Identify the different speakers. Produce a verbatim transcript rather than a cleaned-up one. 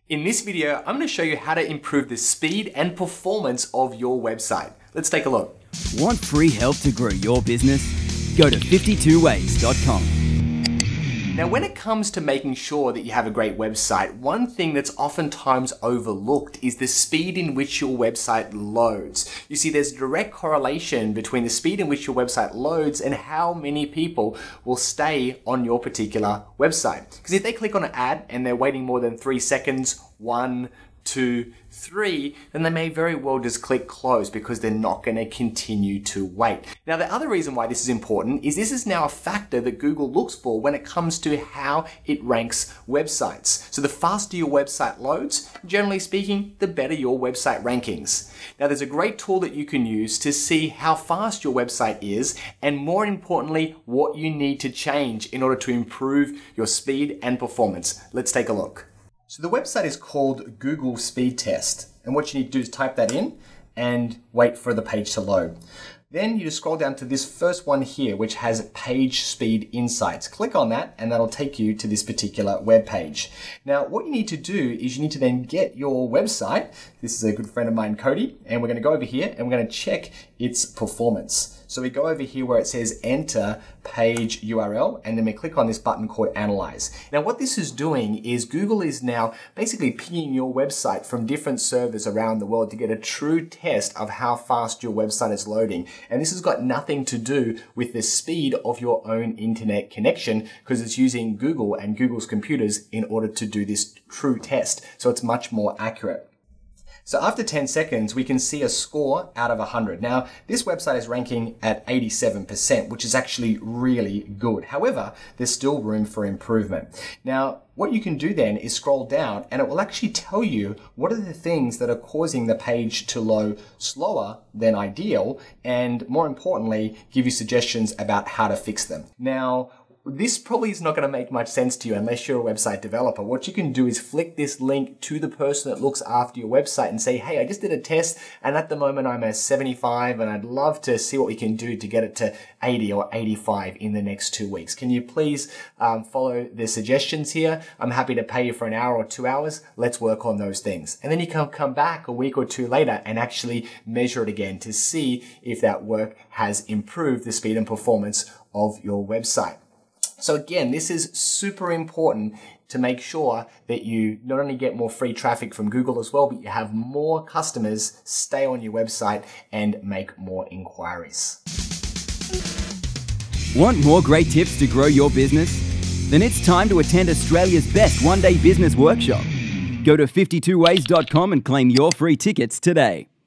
Speaker 1: In this video, I'm going to show you how to improve the speed and performance of your website. Let's take a look.
Speaker 2: Want free help to grow your business? Go to fifty-two ways dot com.
Speaker 1: Now, when it comes to making sure that you have a great website, one thing that's oftentimes overlooked is the speed in which your website loads. You see, there's a direct correlation between the speed in which your website loads and how many people will stay on your particular website. Because if they click on an ad and they're waiting more than three seconds, one, two, three, then they may very well just click close because they're not going to continue to wait. Now, the other reason why this is important is this is now a factor that Google looks for when it comes to how it ranks websites. So the faster your website loads, generally speaking, the better your website rankings. Now, there's a great tool that you can use to see how fast your website is and, more importantly, what you need to change in order to improve your speed and performance. Let's take a look. So the website is called Google Speed Test, and what you need to do is type that in and wait for the page to load. Then you just scroll down to this first one here, which has PageSpeed Insights. Click on that and that'll take you to this particular web page. Now, what you need to do is you need to then get your website. This is a good friend of mine, Cody, and we're going to go over here and we're going to check its performance. So we go over here where it says enter page U R L, and then we click on this button called Analyze. Now, what this is doing is Google is now basically pinging your website from different servers around the world to get a true test of how fast your website is loading. And this has got nothing to do with the speed of your own internet connection, because it's using Google and Google's computers in order to do this true test. So it's much more accurate. So after ten seconds, we can see a score out of one hundred. Now, this website is ranking at eighty-seven percent, which is actually really good. However, there's still room for improvement. Now, what you can do then is scroll down and it will actually tell you what are the things that are causing the page to load slower than ideal, and more importantly, give you suggestions about how to fix them. Now, this probably is not going to make much sense to you unless you're a website developer. What you can do is flick this link to the person that looks after your website and say, hey, I just did a test and at the moment I'm at seventy-five and I'd love to see what we can do to get it to eighty or eighty-five in the next two weeks. Can you please um, follow the suggestions here? I'm happy to pay you for an hour or two hours. Let's work on those things. And then you can come back a week or two later and actually measure it again to see if that work has improved the speed and performance of your website. So again, this is super important to make sure that you not only get more free traffic from Google as well, but you have more customers stay on your website and make more inquiries.
Speaker 2: Want more great tips to grow your business? Then it's time to attend Australia's best one-day business workshop. Go to fifty-two ways dot com and claim your free tickets today.